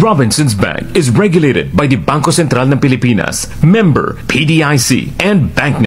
Robinsons Bank is regulated by the Bangko Sentral ng Pilipinas, member PDIC, and BancNet.